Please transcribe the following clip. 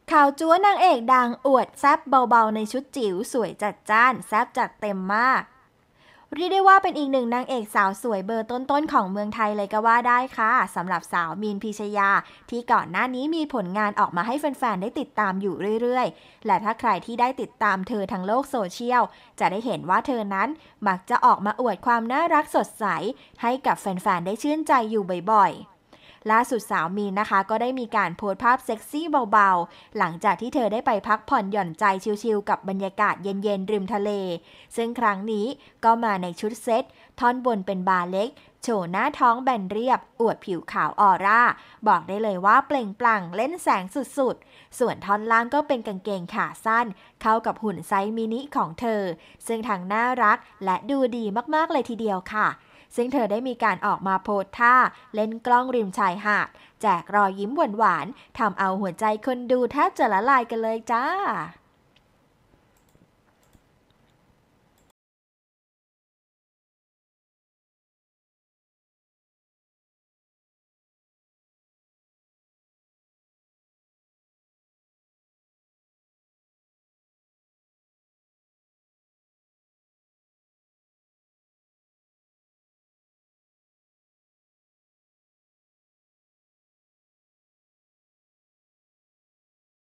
ข่าวจั๊วนางเอกดังอวดแซบเบาๆในชุดจิ๋วสวยจัดจ้านแซบจัดเต็มมากเรียกได้ว่าเป็นอีกหนึ่งนางเอกสาวสวยเบอร์ต้นๆของเมืองไทยเลยก็ว่าได้ค่ะสำหรับสาวมีนพิชยาที่ก่อนหน้านี้มีผลงานออกมาให้แฟนๆได้ติดตามอยู่เรื่อยๆและถ้าใครที่ได้ติดตามเธอทางโลกโซเชียลจะได้เห็นว่าเธอนั้นมักจะออกมาอวดความน่ารักสดใสให้กับแฟนๆได้ชื่นใจอยู่บ่อยๆล่าสุดสาวมีนนะคะก็ได้มีการโพสต์ภาพเซ็กซี่เบาๆหลังจากที่เธอได้ไปพักผ่อนหย่อนใจชิลๆกับบรรยากาศเย็นๆริมทะเลซึ่งครั้งนี้ก็มาในชุดเซ็ตท่อนบนเป็นบาร์เล็กโชว์หน้าท้องแบนเรียบอวดผิวขาวออร่าบอกได้เลยว่าเปล่งปลั่งเล่นแสงสุดๆส่วนท่อนล่างก็เป็นกางเกงขาสั้นเข้ากับหุ่นไซส์มินิของเธอซึ่งทั้งน่ารักและดูดีมากๆเลยทีเดียวค่ะซึ่งเธอได้มีการออกมาโพสท่าเล่นกล้องริมชายหาดแจกรอยยิ้มหวานๆทำเอาหัวใจคนดูแทบจะละลายกันเลยจ้า